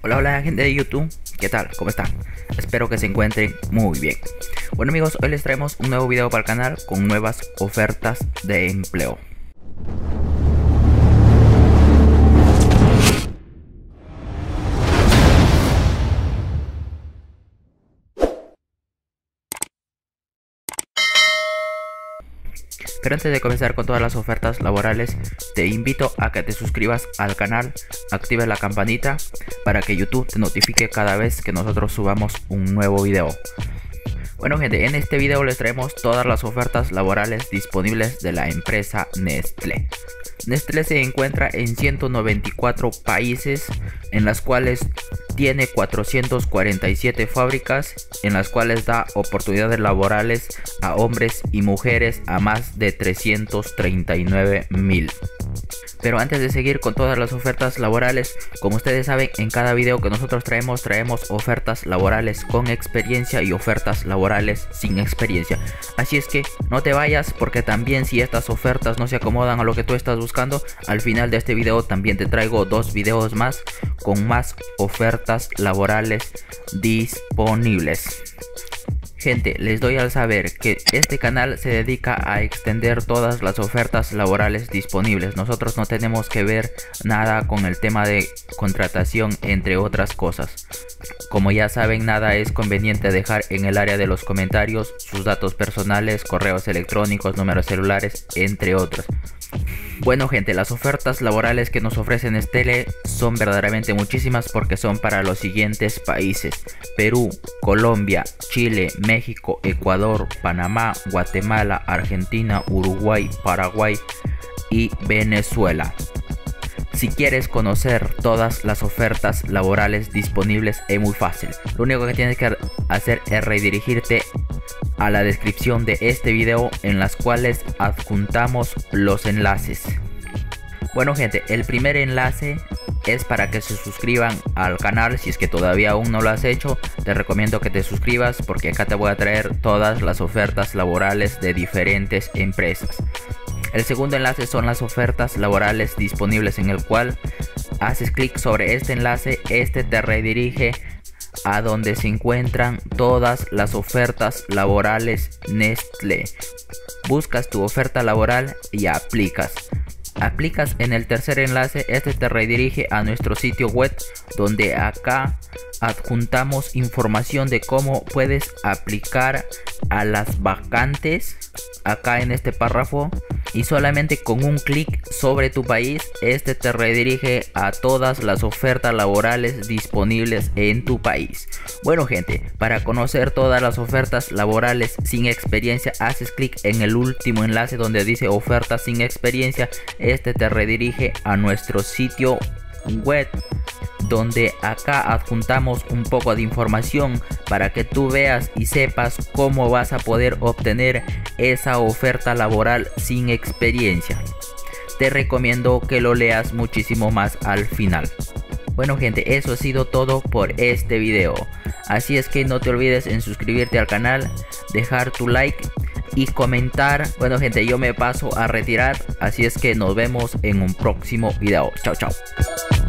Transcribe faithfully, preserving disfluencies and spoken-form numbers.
Hola, hola gente de YouTube, ¿qué tal? ¿Cómo están? Espero que se encuentren muy bien. Bueno amigos, hoy les traemos un nuevo video para el canal con nuevas ofertas de empleo. Pero antes de comenzar con todas las ofertas laborales, te invito a que te suscribas al canal, actives la campanita para que YouTube te notifique cada vez que nosotros subamos un nuevo video. Bueno gente, en este video les traemos todas las ofertas laborales disponibles de la empresa Nestlé. Nestlé se encuentra en ciento noventa y cuatro países, en las cuales tiene cuatrocientas cuarenta y siete fábricas, en las cuales da oportunidades laborales a hombres y mujeres a más de trescientos treinta y nueve mil. Pero antes de seguir con todas las ofertas laborales, como ustedes saben, en cada video que nosotros traemos, traemos ofertas laborales con experiencia y ofertas laborales sin experiencia. Así es que no te vayas, porque también si estas ofertas no se acomodan a lo que tú estás buscando, al final de este video también te traigo dos videos más con más ofertas laborales disponibles. Gente, les doy al saber que este canal se dedica a extender todas las ofertas laborales disponibles. Nosotros no tenemos que ver nada con el tema de contratación, entre otras cosas. Como ya saben, nada es conveniente dejar en el área de los comentarios sus datos personales, correos electrónicos, números celulares, entre otros. Bueno gente, las ofertas laborales que nos ofrecen Nestlé son verdaderamente muchísimas, porque son para los siguientes países: Perú, Colombia, Chile, México, Ecuador, Panamá, Guatemala, Argentina, Uruguay, Paraguay y Venezuela. Si quieres conocer todas las ofertas laborales disponibles, es muy fácil. Lo único que tienes que hacer es redirigirte a la descripción de este video, en las cuales adjuntamos los enlaces. Bueno gente, el primer enlace es para que se suscriban al canal. Si es que todavía aún no lo has hecho, te recomiendo que te suscribas, porque acá te voy a traer todas las ofertas laborales de diferentes empresas. El segundo enlace son las ofertas laborales disponibles, en el cual haces clic sobre este enlace. Este te redirige a donde se encuentran todas las ofertas laborales Nestlé. Buscas tu oferta laboral y aplicas. Aplicas en el tercer enlace. Este te redirige a nuestro sitio web, donde acá adjuntamos información de cómo puedes aplicar a las vacantes acá en este párrafo, y solamente con un clic sobre tu país, este te redirige a todas las ofertas laborales disponibles en tu país. Bueno gente, para conocer todas las ofertas laborales sin experiencia, haces clic en el último enlace donde dice ofertas sin experiencia. Este te redirige a nuestro sitio web, donde acá adjuntamos un poco de información para que tú veas y sepas cómo vas a poder obtener esa oferta laboral sin experiencia. Te recomiendo que lo leas muchísimo más al final. Bueno gente, eso ha sido todo por este video. Así es que no te olvides en suscribirte al canal, dejar tu like y comentar. Bueno gente, yo me paso a retirar, así es que nos vemos en un próximo video. Chao, chao.